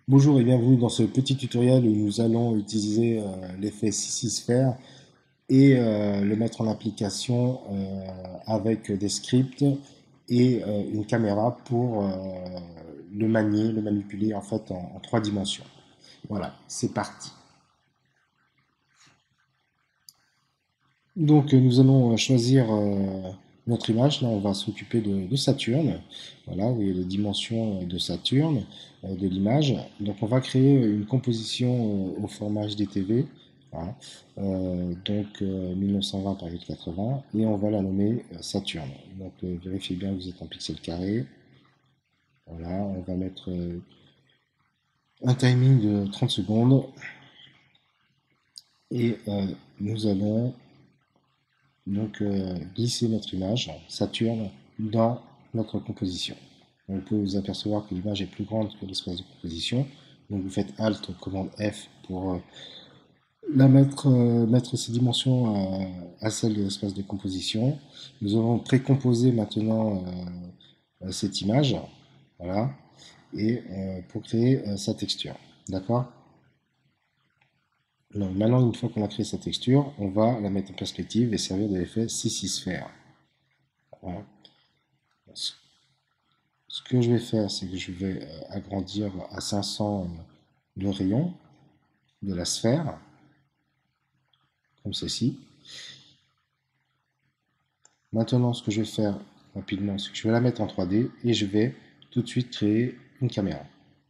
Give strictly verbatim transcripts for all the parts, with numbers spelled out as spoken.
Bonjour et bienvenue dans ce petit tutoriel où nous allons utiliser euh, l'effet six-sphère et euh, le mettre en application euh, avec des scripts et euh, une caméra pour euh, le manier, le manipuler en fait en, en trois dimensions. Voilà, c'est parti. Donc euh, nous allons euh, choisir euh, notre image. Là, on va s'occuper de, de Saturne. Voilà, vous voyez les dimensions euh, de Saturne, euh, de l'image. Donc on va créer une composition euh, au format H D T V. Voilà. Euh, donc euh, mille neuf cent vingt par mille quatre-vingts et on va la nommer euh, Saturne. Donc euh, vérifiez bien que vous êtes en pixels carrés. Voilà, on va mettre euh, un timing de trente secondes et euh, nous allons donc euh, glisser notre image Saturne dans notre composition. On peut vous apercevoir que l'image est plus grande que l'espace de composition. Donc vous faites Alt, commande F pour euh, la mettre, euh, mettre ses dimensions à, à celles de l'espace de composition. Nous allons précomposer maintenant euh, cette image, voilà, et euh, pour créer euh, sa texture. D'accord? Donc, maintenant, une fois qu'on a créé sa texture, on va la mettre en perspective et servir de l'effet six-sphère. Voilà. Ce que je vais faire, c'est que je vais euh, agrandir à cinq cents euh, le rayon de la sphère, comme ceci. Maintenant, ce que je vais faire rapidement, c'est que je vais la mettre en trois D et je vais tout de suite créer une caméra.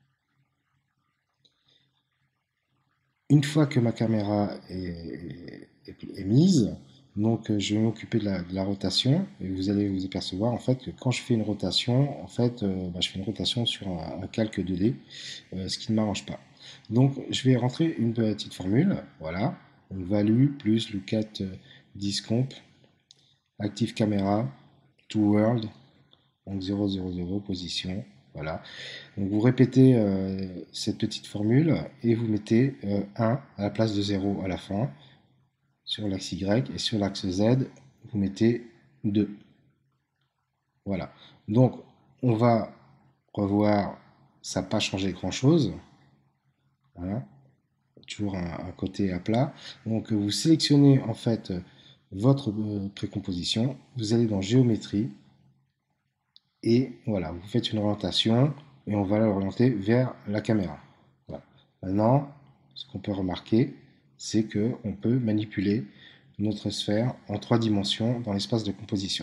Une fois que ma caméra est, est, est mise, donc euh, je vais m'occuper de la, de la rotation et vous allez vous apercevoir en fait que quand je fais une rotation, en fait, euh, bah, je fais une rotation sur un, un calque deux D, euh, ce qui ne m'arrange pas. Donc je vais rentrer une petite formule, voilà, donc value plus lookat euh, discomp active caméra to world, donc zéro zéro zéro position, voilà. Donc vous répétez euh, cette petite formule et vous mettez euh, un à la place de zéro à la fin sur l'axe Y et sur l'axe Z, vous mettez deux. Voilà. Donc on va revoir, ça n'a pas changé grand-chose. Voilà. Toujours un, un, côté à plat. Donc vous sélectionnez en fait votre euh, précomposition, vous allez dans géométrie et voilà, vous faites une orientation et on va l'orienter vers la caméra. Voilà. Maintenant, ce qu'on peut remarquer, c'est qu'on peut manipuler notre sphère en trois dimensions dans l'espace de composition.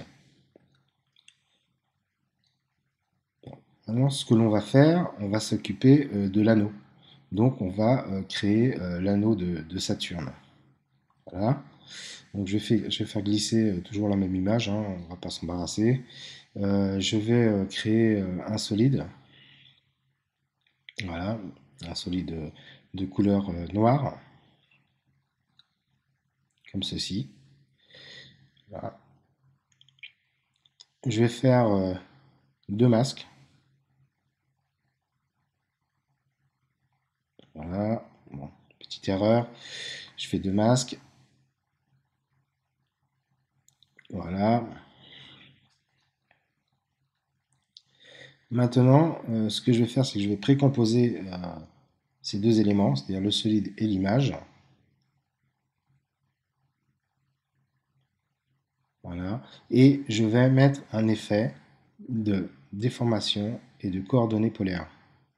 Bon. Maintenant, ce que l'on va faire, on va s'occuper euh, de l'anneau. Donc, on va euh, créer euh, l'anneau de, de, Saturne. Voilà. Donc, je vais, faire, je vais faire glisser euh, toujours la même image, hein, on ne va pas s'embarrasser. Euh, je vais euh, créer euh, un solide. Voilà, un solide de couleur euh, noire, comme ceci. Voilà. Je vais faire euh, deux masques. Voilà, bon, petite erreur. Je fais deux masques. Voilà. Maintenant, euh, ce que je vais faire, c'est que je vais précomposer euh, ces deux éléments, c'est-à-dire le solide et l'image. Voilà. Et je vais mettre un effet de déformation et de coordonnées polaires,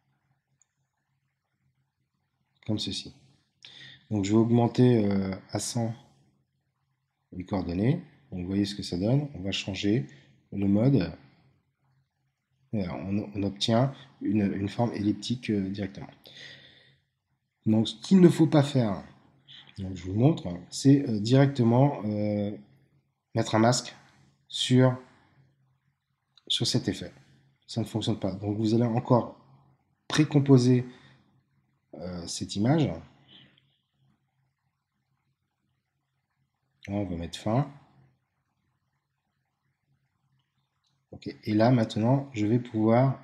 comme ceci. Donc je vais augmenter euh, à cent les coordonnées. Donc vous voyez ce que ça donne. On va changer le mode. Et on, on obtient une, une forme elliptique euh, directement. Donc ce qu'il ne faut pas faire, donc je vous montre, c'est euh, directement euh, mettre un masque sur, sur cet effet. Ça ne fonctionne pas. Donc vous allez encore précomposer euh, cette image. Là, on va mettre fin. Okay. Et là maintenant, je vais pouvoir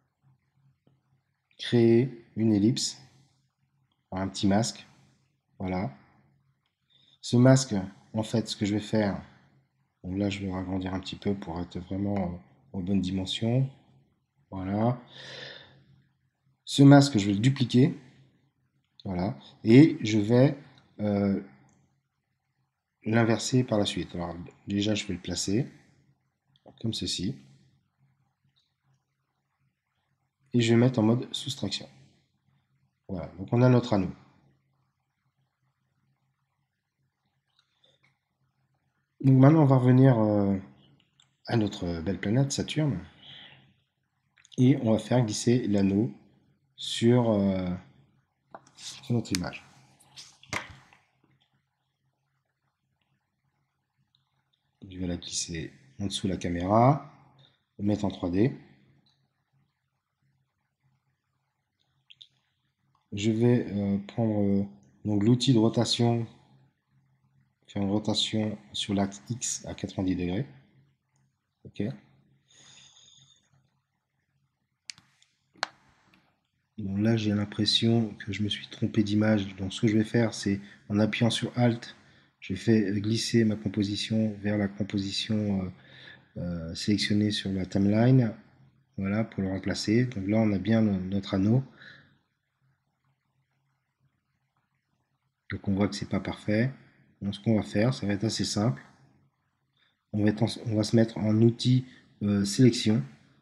créer une ellipse, un petit masque. Voilà. Ce masque, en fait, ce que je vais faire, donc là je vais agrandir un petit peu pour être vraiment aux bonnes dimensions. Voilà. Ce masque, je vais le dupliquer. Voilà. Et je vais euh, l'inverser par la suite. Alors déjà, je vais le placer comme ceci. Et je vais mettre en mode soustraction. Voilà. Donc on a notre anneau. Donc maintenant, on va revenir euh, à notre belle planète Saturne. Et on va faire glisser l'anneau sur, euh, sur notre image. Je vais la glisser en dessous de la caméra, le mettre en trois D. Je vais euh, prendre euh, donc l'outil de rotation, faire une rotation sur l'axe X à quatre-vingt-dix degrés. Ok. Bon, là, j'ai l'impression que je me suis trompé d'image. Donc, ce que je vais faire, c'est en appuyant sur Alt, je fais glisser ma composition vers la composition euh, euh, sélectionnée sur la timeline. Voilà, pour le remplacer. Donc là, on a bien notre anneau. Donc, on voit que c'est pas parfait. Donc, ce qu'on va faire, ça va être assez simple. On va, être en- on va se mettre en outil euh, sélection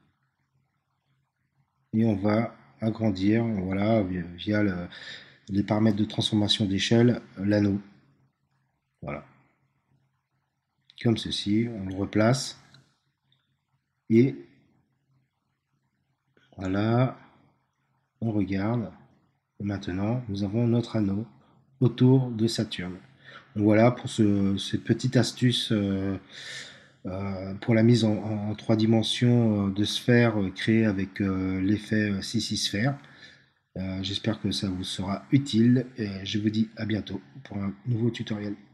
et on va agrandir, voilà, via, via le- les paramètres de transformation d'échelle, euh, l'anneau. Voilà, comme ceci, on le replace et voilà, on regarde. Et maintenant, nous avons notre anneau autour de Saturne. Donc voilà pour ce, cette petite astuce euh, euh, pour la mise en, en trois dimensions euh, de sphères euh, créées avec euh, l'effet euh, six sphères. Euh, J'espère que ça vous sera utile et je vous dis à bientôt pour un nouveau tutoriel.